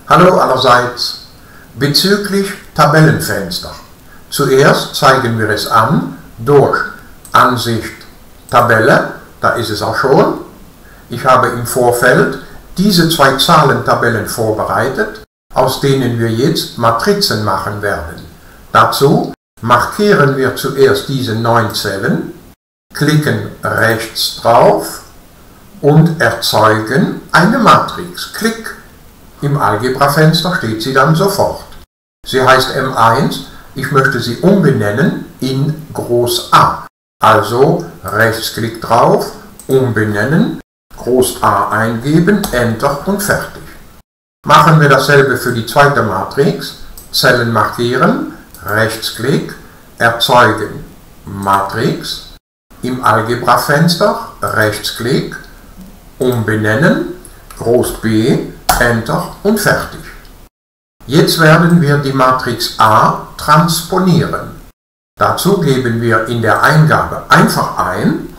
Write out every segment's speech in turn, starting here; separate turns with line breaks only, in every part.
Hallo allerseits. Bezüglich Tabellenfenster. Zuerst zeigen wir es an durch Ansicht Tabelle, da ist es auch schon. Ich habe im Vorfeld diese zwei Zahlentabellen vorbereitet, aus denen wir jetzt Matrizen machen werden. Dazu markieren wir zuerst diese 9 Zellen, klicken rechts drauf und erzeugen eine Matrix. Klick. Im Algebra-Fenster steht sie dann sofort. Sie heißt M1, ich möchte sie umbenennen in Groß A. Also Rechtsklick drauf, umbenennen, Groß A eingeben, Enter und fertig. Machen wir dasselbe für die zweite Matrix. Zellen markieren, Rechtsklick, erzeugen, Matrix, im Algebra-Fenster, Rechtsklick, umbenennen, Groß B, Enter und fertig. Jetzt werden wir die Matrix A transponieren. Dazu geben wir in der Eingabe einfach ein,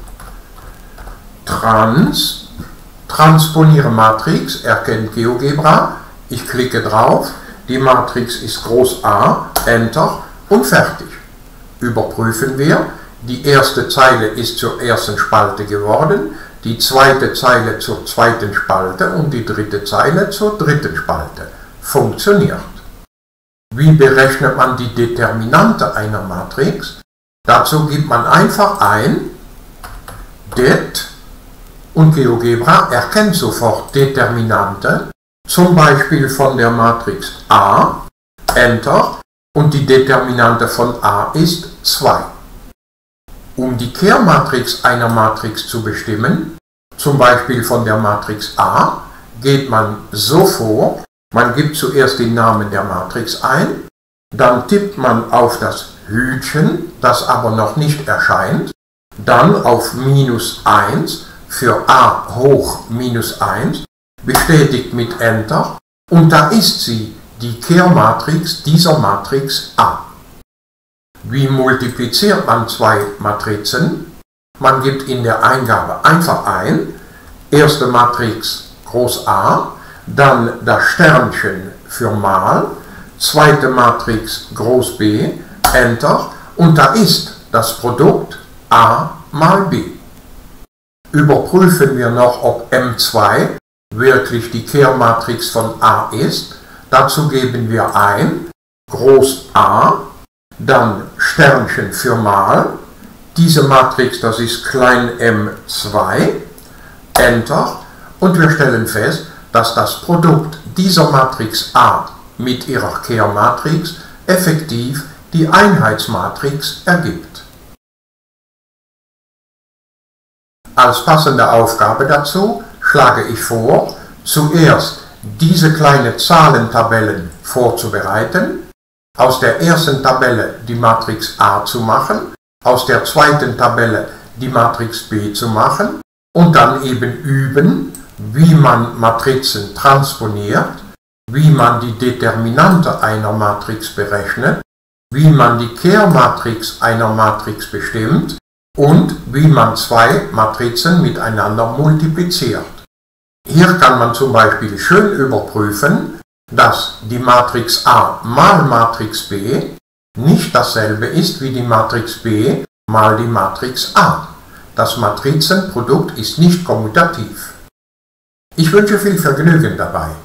transponiere Matrix, erkennt GeoGebra, ich klicke drauf, die Matrix ist Groß A, Enter und fertig. Überprüfen wir, die erste Zeile ist zur ersten Spalte geworden, die zweite Zeile zur zweiten Spalte und die dritte Zeile zur dritten Spalte. Funktioniert. Wie berechnet man die Determinante einer Matrix? Dazu gibt man einfach ein det und GeoGebra erkennt sofort Determinante, zum Beispiel von der Matrix A, Enter, und die Determinante von A ist 2. Um die Kehrmatrix einer Matrix zu bestimmen, zum Beispiel von der Matrix A, geht man so vor, man gibt zuerst den Namen der Matrix ein, dann tippt man auf das Hütchen, das aber noch nicht erscheint, dann auf -1 für A hoch -1, bestätigt mit Enter und da ist sie, die Kehrmatrix dieser Matrix A. Wie multipliziert man zwei Matrizen? Man gibt in der Eingabe einfach ein, erste Matrix Groß A, dann das Sternchen für mal, zweite Matrix Groß B, Enter und da ist das Produkt A mal B. Überprüfen wir noch, ob M2 wirklich die Kehrmatrix von A ist. Dazu geben wir ein Groß A, dann Sternchen für mal, diese Matrix, das ist klein m2, Enter und wir stellen fest, dass das Produkt dieser Matrix A mit ihrer Kehrmatrix effektiv die Einheitsmatrix ergibt. Als passende Aufgabe dazu schlage ich vor, zuerst diese kleine Zahlentabellen vorzubereiten, aus der ersten Tabelle die Matrix A zu machen, aus der zweiten Tabelle die Matrix B zu machen und dann eben üben, wie man Matrizen transponiert, wie man die Determinante einer Matrix berechnet, wie man die Kehrmatrix einer Matrix bestimmt und wie man zwei Matrizen miteinander multipliziert. Hier kann man zum Beispiel schön überprüfen, dass die Matrix A mal Matrix B nicht dasselbe ist wie die Matrix B mal die Matrix A. Das Matrizenprodukt ist nicht kommutativ. Ich wünsche viel Vergnügen dabei.